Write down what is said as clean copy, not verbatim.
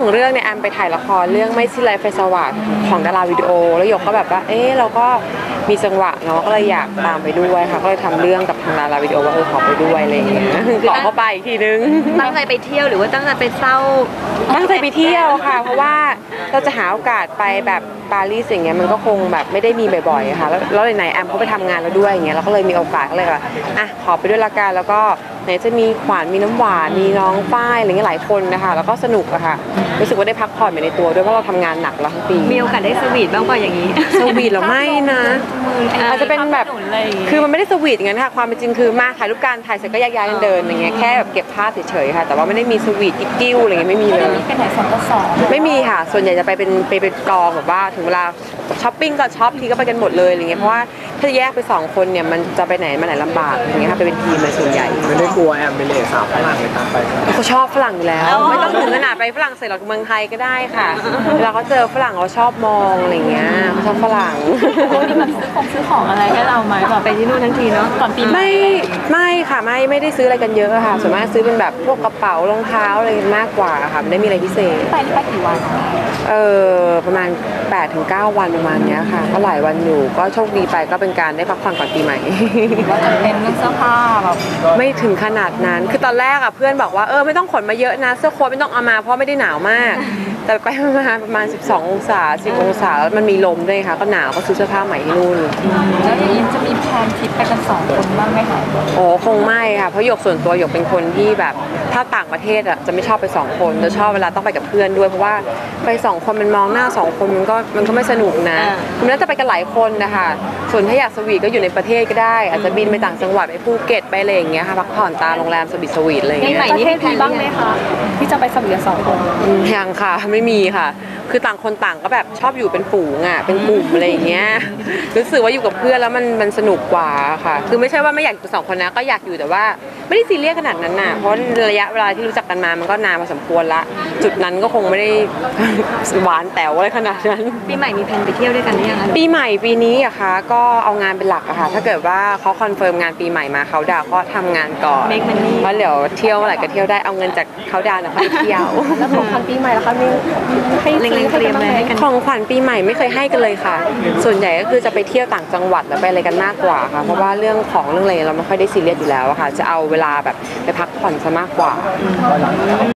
เรื่องเนี่ยแอมไปถ่ายละครเรื่องไม่สิ้นไรไฟสว่างของดาราวิดีโอแล้วหยกก็แบบว่าเราก็มีจังหวะเนาะก็เลยอยากตามไปด้วยค่ะก็เลยทำเรื่องกับทางดาราวิดีโอว่าขอไปด้วยอะไรอย่างเงี้ยหลอกเข้าไปอีกทีนึงตั้งใจไปเที่ยวหรือว่าตั้งใจไปเศร้าตั้งใจไปเที่ยวค่ะเพราะว่าเราจะหาโอกาสไปแบบปารีสอย่างเงี้ยมันก็คงแบบไม่ได้มีบ่อยๆค่ะแล้วไหนแอมเขาไปทำงานแล้วด้วยอย่างเงี้ยเราก็เลยมีโอกาสก็เลยแบบขอไปด้วยละกันแล้วก็ไหนจะมีขวัญมีน้ำหวานมีน้องฝ้ายอะไรเงี้ยหลายคนนะคะแล้วก็สนุกอะค่ะรู้สึกว่าได้พักผ่อนไปในตัวด้วยเพราะเราทำงานหนักแล้วทั้งปีมีโอกาสได้สวีทบ้างป่ะอย่างนี้สวีทหรอไม่นะอาจจะเป็นแบบคือมันไม่ได้สวีทอย่างนั้นค่ะความเป็นจริงคือมาถ่ายรูปการถ่ายเสร็จก็แยกย้ายกันเดินอย่างเงี้ยแค่แบบเก็บภาพเฉยๆค่ะแต่ว่าไม่ได้มีสวีทกิ๊กกิ้วอะไรเงี้ยไม่มีเลยเป็นไหน2 ต่อ 2 ไม่มีค่ะส่วนใหญ่จะไปเป็นกองแบบว่าถึงเวลาช้อปปิ้งก็ช็อปทีก็ไปกันหมดเลยอะไรเงี้ยเพราะว่าถ้าแยกไป2คนเนี่ยมันจะไปไหนมาไหนลำบากอย่างเงี้ยค่ะไปเป็นทีมเลยส่วนใหญ่ไม่ได้กลัวแอมเป็นเอกสาวฝรั่งเลยตามไปเขาชอบฝรั่งอยู่แล้วไม่ต้องถึงขนาดไปฝรั่งเศสหรอกเมืองไทยก็ได้ค่ะเวลาเขาเจอฝรั่งเขาชอบมองอะไรเงี้ยเขาชอบฝรั่งนี่แบบซื้อของอะไรให้เราไหมแบบไปที่นู่นทั้งทีเนาะก่อนปีไม่ค่ะไม่ได้ซื้ออะไรกันเยอะค่ะส่วนมากซื้อเป็นแบบพวกกระเป๋ารองเท้าอะไรมากกว่าค่ะไม่ได้มีอะไรพิเศษไปกี่วันประมาณ8-9 วันประมาณนี้ค่ะก็หลายวันอยู่ก็โชคดีไปก็เป็นการได้พักผ่อนก่อนปีใหม่ว่าจะเป็นเรื่องเสื้อผ้าแบบไม่ถึงขนาดนั้นคือตอนแรกเพื่อนบอกว่าไม่ต้องขนมาเยอะนะเสื้อโค้ทไม่ต้องเอามาเพราะไม่ได้หนาวมากแต่ไปประมาณ12 องศา10 องศาแล้วมันมีลมด้วยค่ะก็หนาวก็ซื้อเสื้อผ้าใหม่ที่นู่นแล้วอย่างนี้จะมีแพลนทริปไปกัน2 คนบ้างไหมคะคงไม่ค่ะเพราะหยกส่วนตัวหยกเป็นคนที่แบบถ้าต่างประเทศจะไม่ชอบไป2 คนจะชอบเวลาต้องไปกับเพื่อนด้วยเพราะว่าไป2 คนมันมองหน้า2 คนมันก็ไม่สนุกนะมันน่าจะไปกันหลายคนนะคะส่วนถ้าอยากสวีทก็อยู่ในประเทศก็ได้อาจจะบินไปต่างจังหวัดไปภูเก็ตไปอะไรอย่างเงี้ยค่ะพักผ่อนตามโรงแรมสวีทอะไรอย่างเงี้ยประเทศมีบ้างไหมคะที่จะไปสวีท2 คนยังค่ะไม่มีค่ะคือต่างคนต่างก็แบบชอบอยู่เป็นฝูงเป็นกลุ่มอะไรอย่างเงี้ยรู้สึกว่าอยู่กับเพื่อนแล้วมันสนุกกว่าค่ะคือไม่ใช่ว่าไม่อยากอยู่2 คนนะก็อยากอยู่แต่ว่าไม่ได้ซีเรียสขนาดนั้นน่ะเพราะระยะเวลาที่รู้จักกันมามันก็นานพอสมควรละจุดนั้นก็คงไม่ได้หวานแต๋วอะไรขนาดนั้นปีใหม่มีแผนไปเที่ยวด้วยกันหรือยังคะปีใหม่ปีนี้อะคะก็เอางานเป็นหลักอะค่ะถ้าเกิดว่าเขาคอนเฟิร์มงานปีใหม่มาเขาดาวก็ทำงานก่อนเพราะเดี๋ยวเที่ยวอะไรก็เที่ยวได้เอาเงินจากเขาดาวนะไปเที่ยวแล้วของขวัญปีใหม่ล่ะคะมีให้เล็งๆเตรียมอะไรให้กันของขวัญปีใหม่ไม่เคยให้กันเลยค่ะส่วนใหญ่ก็คือจะไปเที่ยวต่างจังหวัดแล้วไปอะไรกันมากกว่าค่ะเพราะว่าเรื่องอะไรเราไม่ค่อยได้ซีเรียสอยู่แล้วอะค่ะจะเอาเวลาแบบไปพักผ่อนซะมากกว่า